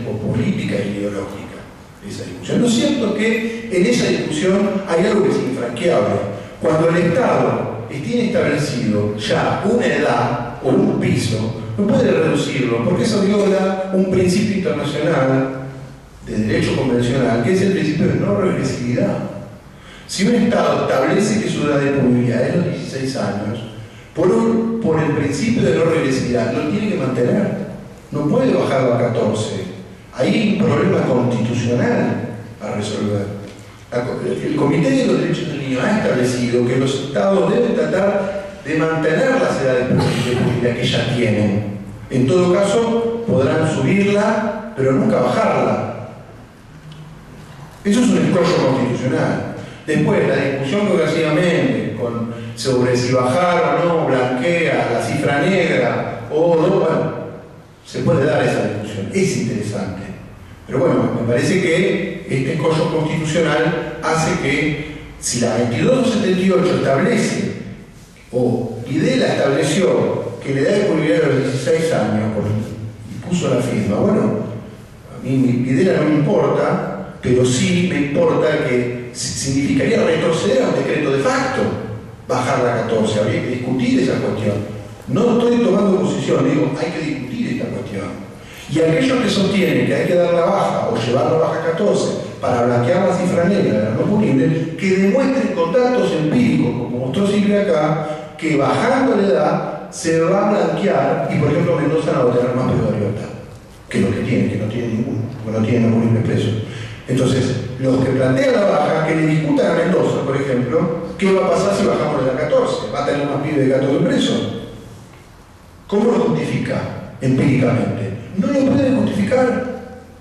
tipo política e ideológica esa discusión. Lo cierto es que en esa discusión hay algo que es infranqueable. Cuando el Estado tiene establecido ya una edad o un piso, no puede reducirlo, porque eso viola un principio internacional de derecho convencional, que es el principio de no regresividad. Si un Estado establece que su edad de punibilidad es los 16 años, por el principio de no regresividad, lo tiene que mantener. No puede bajarlo a 14. Ahí hay un problema constitucional a resolver. El Comité de los Derechos del Niño ha establecido que los Estados deben tratar de mantener las edades de punibilidad que ya tienen. En todo caso, podrán subirla, pero nunca bajarla. Eso es un escollo constitucional. Después, la discusión progresivamente sobre si bajar o no blanquea la cifra negra o no, bueno, se puede dar esa discusión. Es interesante. Pero bueno, me parece que este escollo constitucional hace que, si la 2278 establece, o Videla estableció que la edad de punibilidad a los 16 años, y puso la firma, bueno, a mí Videla no me importa, pero sí me importa que significaría retroceder a un decreto de facto, bajarla a 14, habría que discutir esa cuestión. No estoy tomando posición, digo, hay que discutir esta cuestión. Y aquellos que sostienen que hay que dar la baja o llevar la baja a 14 para blanquear la cifra negra de la no punible, que demuestren con datos empíricos, como mostró Silvia acá, que bajando la edad se va a blanquear y, por ejemplo, Mendoza no va a tener más periodo de libertad que los que no tienen ninguno, porque no tienen no punible presos. Entonces, los que plantean la baja, que le discutan a Mendoza, por ejemplo, ¿qué va a pasar si bajamos de la 14? ¿Va a tener más pibes de gato de preso? ¿Cómo lo justifica empíricamente? No lo pueden justificar,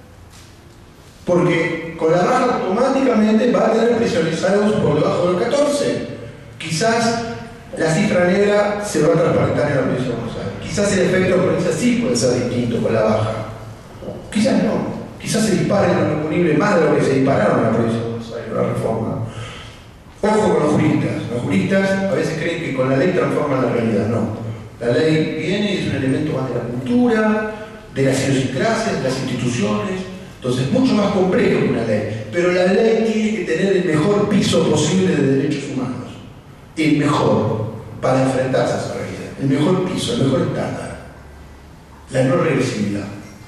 porque con la baja automáticamente va a tener prisioneros por debajo del 14. Quizás la cifra negra se va a transparentar en la provincia de Buenos Aires. Quizás el efecto de provincia sí puede ser distinto con la baja. Quizás no. Quizás se dispare en lo punible más de lo que se dispararon en la provincia de Buenos Aires, la reforma. Ojo con los juristas. Los juristas a veces creen que con la ley transforman la realidad. No. La ley viene y es un elemento más de la cultura, de las idiosincrasias, de las instituciones. Entonces es mucho más complejo que una ley. Pero la ley tiene que tener el mejor piso posible de derechos humanos. El mejor para enfrentarse a esa realidad. El mejor piso, el mejor estándar. La no regresividad.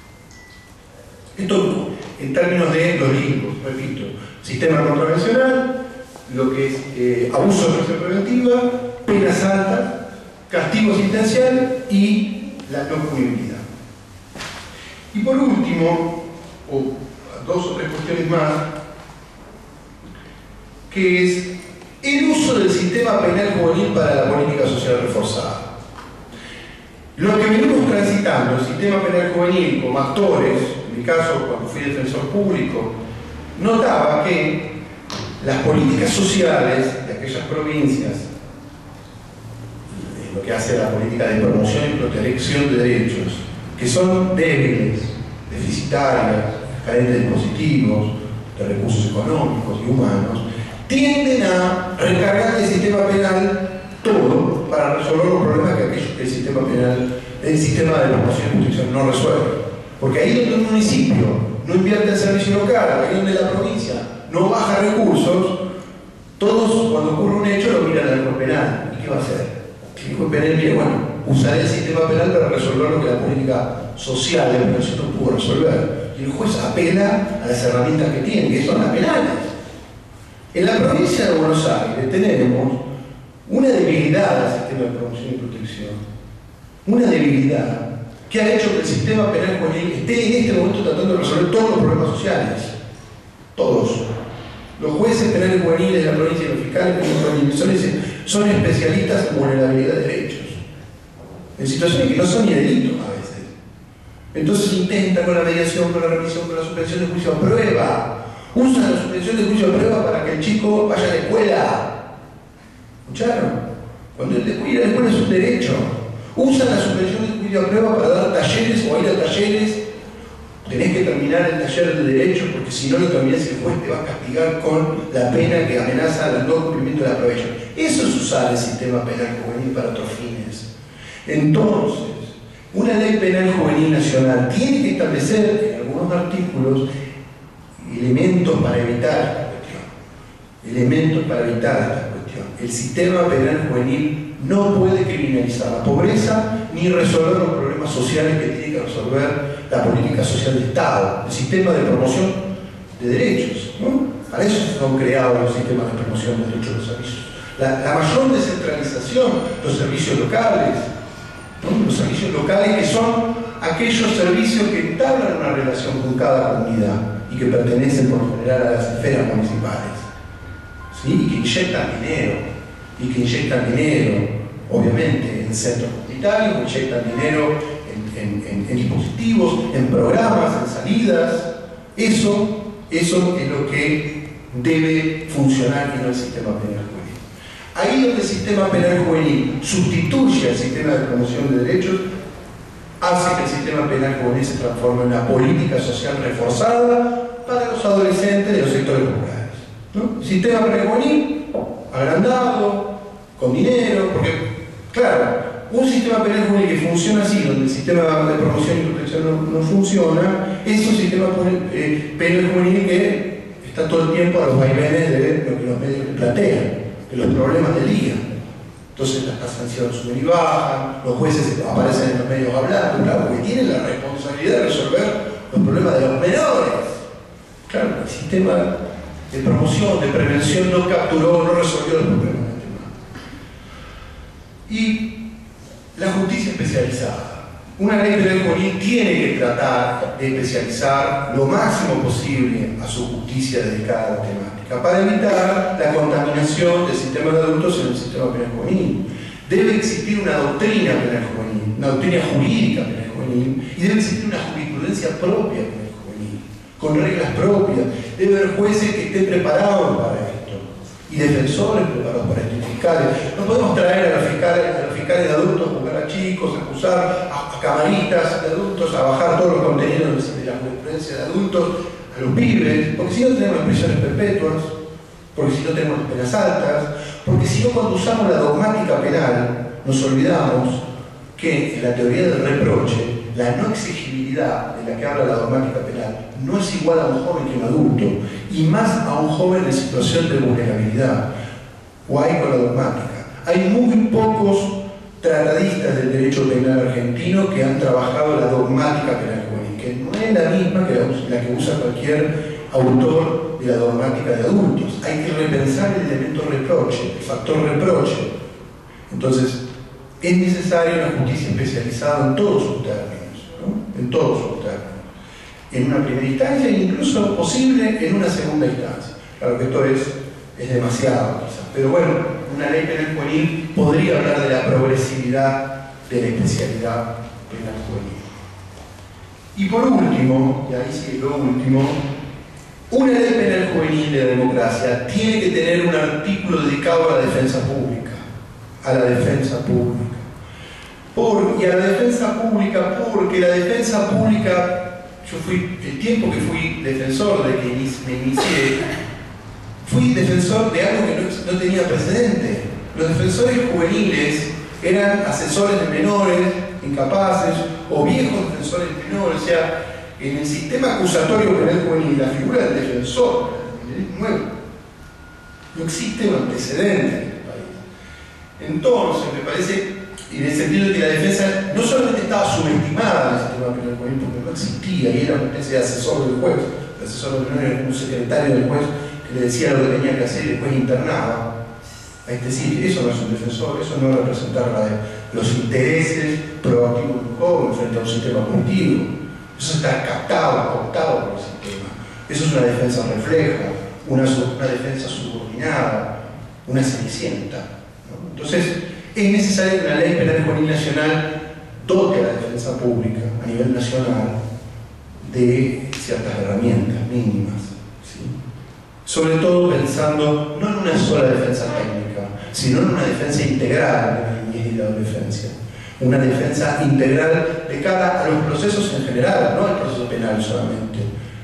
Esto en términos de los libros, repito. Sistema contravencional, lo que es abuso de prisión preventiva, penas altas, castigo asistencial y la no punibilidad. Y por último, o dos o tres cuestiones más, que es el uso del sistema penal juvenil para la política social reforzada. Lo que venimos transitando, el sistema penal juvenil como actores, en mi caso cuando fui defensor público, notaba que las políticas sociales de aquellas provincias, lo que hace la política de promoción y protección de derechos, que son débiles, deficitarias, carentes de dispositivos, de recursos económicos y humanos, tienden a recargar el sistema penal todo para resolver los problemas que el sistema penal, el sistema de promoción y protección no resuelve. Porque ahí donde un municipio no invierte en servicio local, ahí donde la provincia no baja recursos, todos cuando ocurre un hecho lo miran al juez penal. ¿Y qué va a hacer? El juez penal mira, bueno, usaré el sistema penal para resolver lo que la política social de prevención no pudo resolver. Y el juez apela a las herramientas que tiene, que son las penales. En la provincia de Buenos Aires tenemos una debilidad del sistema de promoción y protección. Una debilidad que ha hecho que el sistema penal juvenil esté en este momento tratando de resolver todos los problemas sociales. Todos. Los jueces penales juveniles de la provincia y los fiscales son especialistas en vulnerabilidad de derechos. En situaciones que no son ni delitos a veces. Entonces intentan con la mediación, con la revisión, con la suspensión de juicio a prueba. Usan la suspensión de juicio a prueba para que el chico vaya a la escuela. ¿Escucharon? Cuando el ir a la escuela es un derecho. Usan la suspensión de juicio a prueba para dar talleres o ir a talleres. Tenés que terminar el taller de derecho porque si no lo terminás el juez te va a castigar con la pena que amenaza al no cumplimiento de la probation. Eso es usar el sistema penal juvenil para otros fines. Entonces, una ley penal juvenil nacional tiene que establecer, en algunos artículos elementos para evitar esta cuestión. Elementos para evitar esta cuestión. El sistema penal juvenil no puede criminalizar la pobreza ni resolver los problemas sociales que tiene que resolver la política social de Estado, el sistema de promoción de derechos, ¿no? Para eso son creados los sistemas de promoción de derechos de los servicios. La mayor descentralización, los servicios locales, ¿no? Los servicios locales que son aquellos servicios que entablan una relación con cada comunidad y que pertenecen por lo general a las esferas municipales, ¿sí? Y que inyectan dinero, obviamente, en centros comunitarios, inyectan dinero en dispositivos, en programas, en salidas. Eso es lo que debe funcionar y no el sistema penal juvenil. Ahí donde el sistema penal juvenil sustituye al sistema de promoción de derechos, hace que el sistema penal juvenil se transforme en una política social reforzada para los adolescentes de los sectores populares, ¿no? El sistema penal juvenil, agrandado, con dinero, porque, claro, un sistema penal juvenil que funciona así, donde el sistema de promoción y protección no funciona, es un sistema penal juvenil que está todo el tiempo a los vaivenes de lo que los medios plantean, de los problemas del día. Entonces las sanciones suben y bajan, los jueces aparecen en los medios hablando, claro, porque tienen la responsabilidad de resolver los problemas de los menores. Claro, el sistema de promoción, de prevención no capturó, no resolvió los problemas del tema. Y la justicia especializada. Una ley penal juvenil tiene que tratar de especializar lo máximo posible a su justicia dedicada a la temática para evitar la contaminación del sistema de adultos en el sistema penal juvenil. Debe existir una doctrina penal juvenil, una doctrina jurídica penal juvenil, y debe existir una jurisprudencia propia penal juvenil, con reglas propias. Debe haber jueces que estén preparados para esto y defensores preparados para esto, y fiscales. No podemos traer a los fiscales de adultos a juzgar a chicos, a acusar a camaristas de adultos, a bajar todos los contenidos de la jurisprudencia de adultos a los pibes, porque si no tenemos las prisiones perpetuas, porque si no tenemos las penas altas, porque si no, cuando usamos la dogmática penal nos olvidamos que en la teoría del reproche la no exigibilidad de la que habla la dogmática penal no es igual a un joven que a un adulto, y más a un joven en situación de vulnerabilidad. O hay con la dogmática. Hay muy pocos tratadistas del derecho penal argentino que han trabajado la dogmática penal juvenil, que no es la misma que la que usa cualquier autor de la dogmática de adultos. Hay que repensar el elemento reproche, el factor reproche. Entonces, es necesaria una justicia especializada en todos sus términos, ¿no? En todos sus términos. En una primera instancia e incluso posible en una segunda instancia. Claro que esto es demasiado quizás, pero bueno, una ley penal juvenil podría hablar de la progresividad de la especialidad penal juvenil. Y por último, y ahí sí es lo último, una ley penal juvenil de democracia tiene que tener un artículo dedicado a la defensa pública. A la defensa pública. Y a la defensa pública porque la defensa pública, yo fui, el tiempo que fui defensor de que me inicié, fui defensor de algo que no tenía precedente. Los defensores juveniles eran asesores de menores, incapaces, o viejos defensores de menores. O sea, en el sistema acusatorio penal juvenil, la figura del defensor es nueva. No existe un antecedente en el país. Entonces, me parece, en el sentido de que la defensa no solamente estaba subestimada en el sistema penal juvenil, porque no existía, y era una especie de asesor del juez. El asesor del menor era un secretario del juez que le decía lo que tenía que hacer y después internaba. Es decir, eso no es un defensor, eso no es representar los intereses proactivos de un joven frente a un sistema punitivo. Eso está captado, cooptado por el sistema. Eso es una defensa refleja, una defensa subordinada, una cenicienta, ¿no? Entonces, es necesario que una ley penal juvenil nacional dote a la defensa pública a nivel nacional de ciertas herramientas mínimas, ¿sí? Sobre todo pensando no en una sola defensa técnica, sino en una defensa integral de la niñez y la adolescencia. Una defensa integral de cara a los procesos en general, no al proceso penal solamente,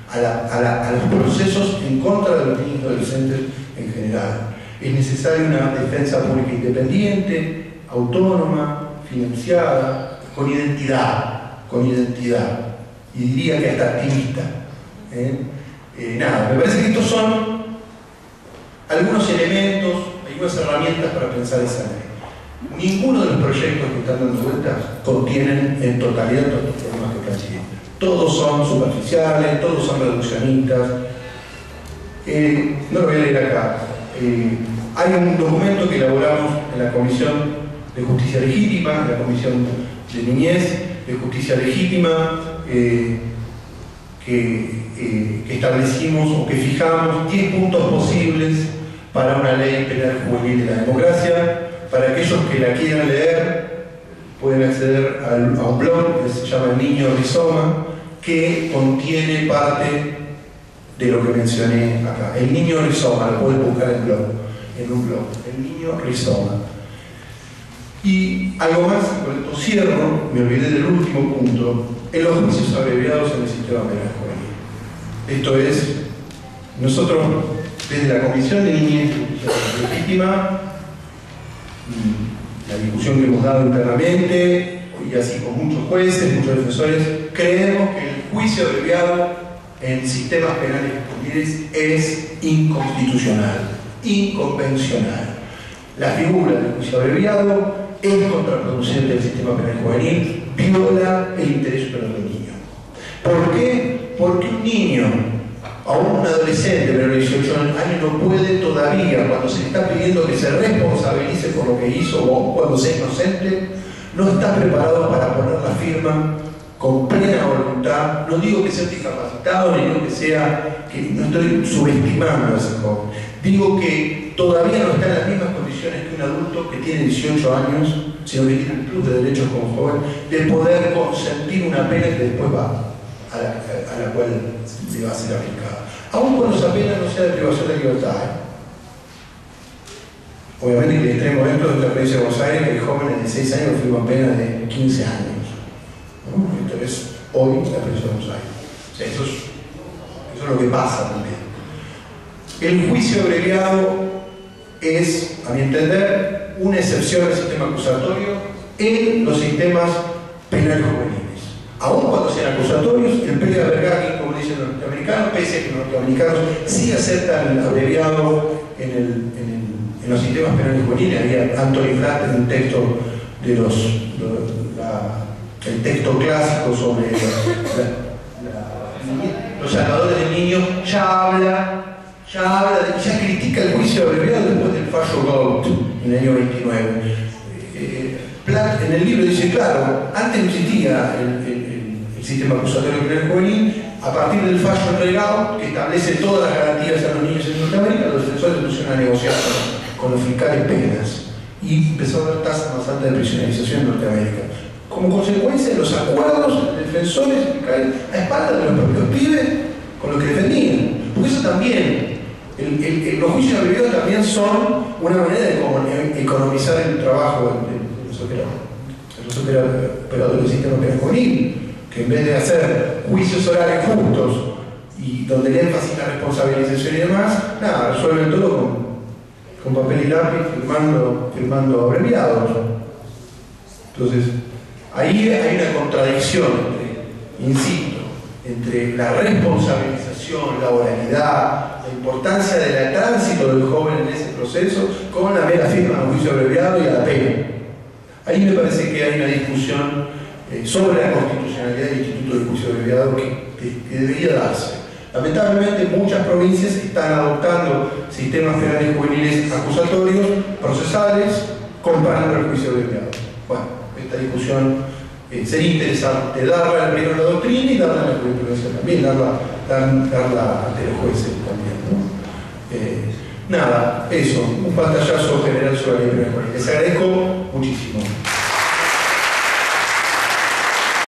a los procesos en contra de los niños y adolescentes en general. Es necesaria una defensa pública independiente, autónoma, financiada, con identidad, y diría que hasta activista. Nada, me parece que estos son algunos elementos, algunas herramientas para pensar esa ley. Ninguno de los proyectos que están dando vueltas contienen en totalidad todos los problemas que planteé. Todos son superficiales, todos son reduccionistas. No lo voy a leer acá. Hay un documento que elaboramos en la Comisión de Justicia Legítima, en la Comisión de Niñez, de Justicia Legítima, que establecimos o que fijamos 10 puntos posibles para una ley penal juvenil de la democracia. Para aquellos que la quieran leer, pueden acceder a un blog que se llama El Niño Rizoma, que contiene parte de lo que mencioné acá. El Niño Rizoma, lo pueden buscar en un blog. El Niño Rizoma. Y algo más, con esto cierro, me olvidé del último punto, en los juicios abreviados en el sistema penal juvenil. Esto es, nosotros desde la Comisión de Niñez y Justicia Legítima, la discusión que hemos dado internamente, y así con muchos jueces, muchos defensores, creemos que el juicio abreviado en sistemas penales juveniles es inconstitucional, inconvencional. La figura del juicio abreviado es contraproducente del sistema penal juvenil, viola el interés superior del niño. ¿Por qué? Porque un niño, aún un adolescente menor de 18 años, no puede todavía, cuando se le está pidiendo que se responsabilice por lo que hizo o cuando sea inocente, no está preparado para poner la firma con plena voluntad. No digo que sea discapacitado, ni digo que sea, que no estoy subestimando a ese joven. Digo que todavía no está en las mismas condiciones que un adulto que tiene 18 años, sino que tiene un plus de derechos como joven, de poder consentir una pena que después va a la cual le va a ser aplicada. Aun cuando esa pena no sea de privación de libertad. Obviamente que el extremo dentro de la provincia de Buenos Aires, que el joven de 16 años firma pena de 15 años. ¿No? Entonces, hoy la provincia de Buenos Aires. O sea, eso es lo que pasa también. El juicio abreviado es, a mi entender, una excepción al sistema acusatorio en los sistemas penales juveniles. Aún cuando sean acusatorios, el pega vergati, como dicen los norteamericanos, pese a que los norteamericanos sí aceptan el abreviado en los sistemas penales juveniles. Había Anthony Flatt en un texto de el texto clásico sobre los salvadores del niño, ya critica el juicio abreviado después del fallo Gout en el año 29. Platt en el libro dice, claro, antes no existía el sistema acusatorio penal juvenil. A partir del fallo entregado, que establece todas las garantías a los niños en Norteamérica, los defensores se pusieron a negociar con los fiscales penas y empezó a haber tasas más altas de prisionerización en Norteamérica. Como consecuencia de los acuerdos de defensores fiscales a espaldas de los propios pibes con los que defendían. Porque eso también, los juicios abreviados también son una manera de economizar el trabajo de los operadores del sistema penal juvenil, que en vez de hacer juicios orales justos y donde el énfasis en la responsabilización y demás, nada, resuelven todo con papel y lápiz, firmando abreviados. Entonces, ahí hay una contradicción entre la responsabilización, la oralidad, la importancia del tránsito del joven en ese proceso, con la mera firma de un juicio abreviado y a la pena. Ahí me parece que hay una discusión sobre la constitucionalidad del Instituto del Juicio Abreviado que debería darse. Lamentablemente muchas provincias están adoptando sistemas penales juveniles acusatorios, procesales, comparando el juicio abreviado. Bueno, esta discusión sería interesante darla primero a la doctrina y darla a la jurisprudencia también, darla ante los jueces también, ¿no? Nada, eso, un pantallazo general sobre la ley penal juvenil. Les agradezco muchísimo.